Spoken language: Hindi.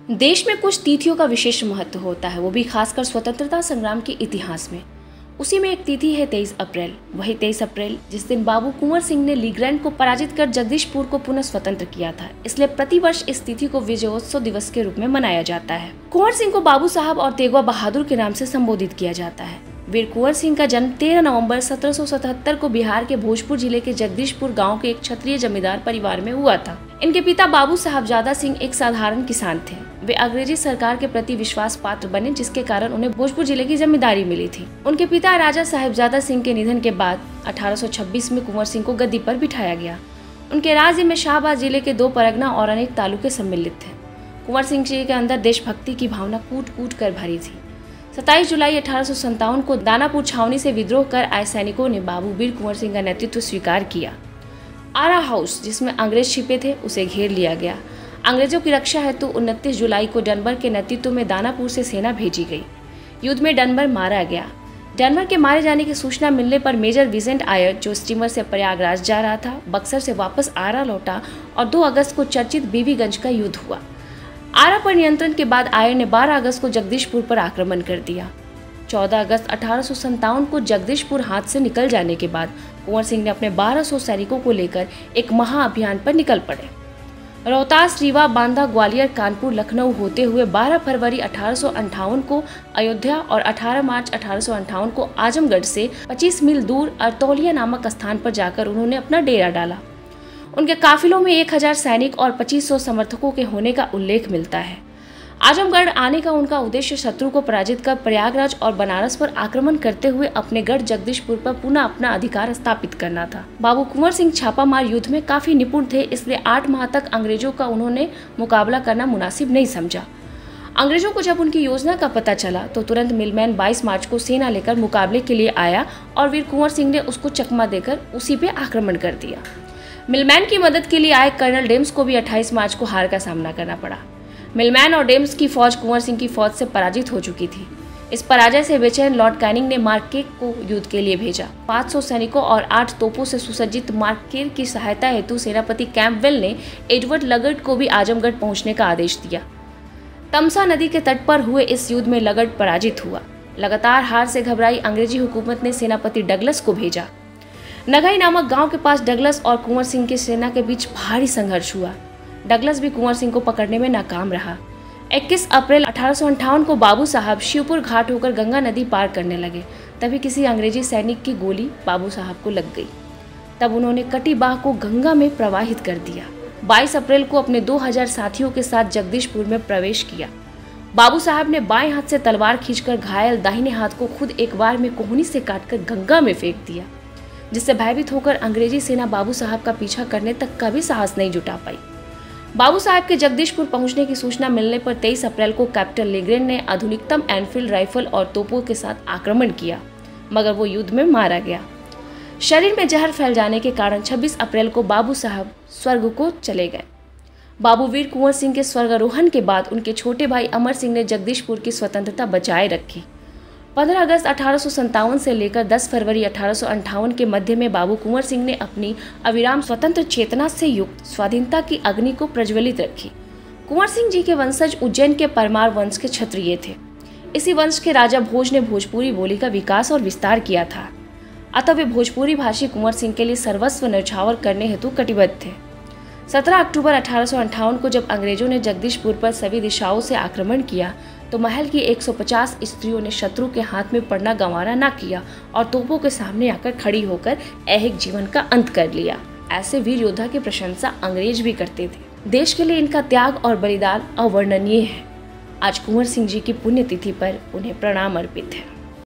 देश में कुछ तिथियों का विशेष महत्व होता है, वो भी खासकर स्वतंत्रता संग्राम के इतिहास में। उसी में एक तिथि है 23 अप्रैल। वही 23 अप्रैल जिस दिन बाबू कुंवर सिंह ने लीग्रैंड को पराजित कर जगदीशपुर को पुनः स्वतंत्र किया था, इसलिए प्रतिवर्ष इस तिथि को विजयोत्सव दिवस के रूप में मनाया जाता है। कुंवर सिंह को बाबू साहब और तेगवा बहादुर के नाम से संबोधित किया जाता है। वीर कुंवर सिंह का जन्म 13 नवंबर 1777 को बिहार के भोजपुर जिले के जगदीशपुर गांव के एक क्षत्रिय जमींदार परिवार में हुआ था। इनके पिता बाबू साहबजादा सिंह एक साधारण किसान थे। वे अंग्रेजी सरकार के प्रति विश्वास पात्र बने, जिसके कारण उन्हें भोजपुर जिले की जमींदारी मिली थी। उनके पिता राजा साहबजादा सिंह के निधन के बाद 1826 में कुंवर सिंह को गद्दी पर बिठाया गया। उनके राज्य में शाहबाद जिले के 2 परगना और अनेक तालुके सम्मिलित थे। कुंवर सिंह जी के अंदर देशभक्ति की भावना कूट कूट कर भरी थी। 27 जुलाई 1857 को दानापुर छावनी से विद्रोह कर आए सैनिकों ने बाबू वीर कुंवर सिंह का नेतृत्व स्वीकार किया। आरा हाउस, जिसमें अंग्रेज छिपे थे, उसे घेर लिया गया। अंग्रेजों की रक्षा हेतु 29 जुलाई को डनबर के नेतृत्व में दानापुर से सेना भेजी गई। युद्ध में डनबर मारा गया। डनबर के मारे जाने की सूचना मिलने पर मेजर विजेंट आयर, जो स्टीमर से प्रयागराज जा रहा था, बक्सर से वापस आरा लौटा और 2 अगस्त को चर्चित बीबीगंज का युद्ध हुआ। आरा पर नियंत्रण के बाद आयर ने 12 अगस्त को जगदीशपुर पर आक्रमण कर दिया। 14 अगस्त 1857 को जगदीशपुर हाथ से निकल जाने के बाद कुंवर सिंह ने अपने 1200 सैनिकों को लेकर एक महाअभियान पर निकल पड़े। रोहतास, रीवा, बांदा, ग्वालियर, कानपुर, लखनऊ होते हुए 12 फरवरी 1858 को अयोध्या और 18 मार्च 1858 को आजमगढ़ से 25 मील दूर अरतौलिया नामक स्थान पर जाकर उन्होंने अपना डेरा डाला। उनके काफिलों में 1000 सैनिक और 2500 समर्थकों के होने का उल्लेख मिलता है। आजमगढ़ आने का उनका उद्देश्य शत्रु को पराजित कर प्रयागराज और बनारस पर आक्रमण करते हुए अपने गढ़ जगदीशपुर पर पुनः अपना अधिकार स्थापित करना था। बाबू कुंवर सिंह छापामार युद्ध में काफी निपुण थे, इसलिए 8 माह तक अंग्रेजों का उन्होंने मुकाबला करना मुनासिब नहीं समझा। अंग्रेजों को जब उनकी योजना का पता चला तो तुरंत मिलमैन 22 मार्च को सेना लेकर मुकाबले के लिए आया और वीर कुंवर सिंह ने उसको चकमा देकर उसी पे आक्रमण कर दिया। मिलमैन की मदद के लिए आए कर्नल डेम्स को भी 28 मार्च को हार का सामना करना पड़ा। मिलमैन और डेम्स की फौज कुंवर सिंह की फौज से पराजित हो चुकी थी। इस पराजय से बेचैन लॉर्ड कैनिंग ने मार्केक को युद्ध के लिए भेजा। 500 सैनिकों और 8 तोपों से सुसज्जित मार्केक की सहायता हेतु सेनापति कैंपबेल ने एडवर्ड लगर्ड को भी आजमगढ़ पहुंचने का आदेश दिया। तमसा नदी के तट पर हुए इस युद्ध में लगर्ड पराजित हुआ। लगातार हार से घबराई अंग्रेजी हुकूमत ने सेनापति डगलस को भेजा। नगाई नामक गांव के पास डगलस और कुंवर सिंह की सेना के बीच भारी संघर्ष हुआ। डगलस भी कुंवर सिंह को पकड़ने में नाकाम रहा। 21 अप्रैल 1858 को बाबू साहब शिवपुर घाट होकर गंगा नदी पार करने लगे, तभी किसी अंग्रेजी सैनिक की गोली बाबू साहब को लग गई। तब उन्होंने कटी बाह को गंगा में प्रवाहित कर दिया। 22 अप्रैल को अपने 2000 साथियों के साथ जगदीशपुर में प्रवेश किया। बाबू साहब ने बाएं हाथ से तलवार खींचकर घायल दाहिने हाथ को खुद एक बार में कोहनी से काटकर गंगा में फेंक दिया, जिससे भयभीत होकर अंग्रेजी सेना बाबू साहब का पीछा करने तक का भी साहस नहीं जुटा पाई। बाबू साहब के जगदीशपुर पहुंचने की सूचना मिलने पर 23 अप्रैल को कैप्टन लीग्रैंड ने आधुनिकतम एनफील्ड राइफल और तोपों के साथ आक्रमण किया, मगर वो युद्ध में मारा गया। शरीर में जहर फैल जाने के कारण 26 अप्रैल को बाबू साहब स्वर्ग को चले गए। बाबू वीर कुंवर सिंह के स्वर्गारोहण के बाद उनके छोटे भाई अमर सिंह ने जगदीशपुर की स्वतंत्रता बचाए रखी। 15 अगस्त 1857 से लेकर 10 फरवरी 1858 के मध्य में बाबू कुंवर सिंह ने अपनी अविराम स्वतंत्र चेतना से युक्त स्वाधीनता की अग्नि को प्रज्वलित रखी। कुंवर सिंह जी के वंशज उज्जैन के परमार वंश के क्षत्रिय थे। इसी वंश के राजा भोज ने भोजपुरी बोली का विकास और विस्तार किया था, अतः वे भोजपुरी भाषी कुंवर सिंह के लिए सर्वस्व न्यौछावर करने हेतु कटिबद्ध थे। 17 अक्टूबर 1858 को जब अंग्रेजों ने जगदीशपुर पर सभी दिशाओं से आक्रमण किया तो महल की 150 स्त्रियों ने शत्रु के हाथ में पड़ना गंवारा न किया और तोपों के सामने आकर खड़ी होकर ऐहिक जीवन का अंत कर लिया। ऐसे वीर योद्धा की प्रशंसा अंग्रेज भी करते थे। देश के लिए इनका त्याग और बलिदान अवर्णनीय है। आज कुंवर सिंह जी की पुण्यतिथि पर उन्हें प्रणाम अर्पित है।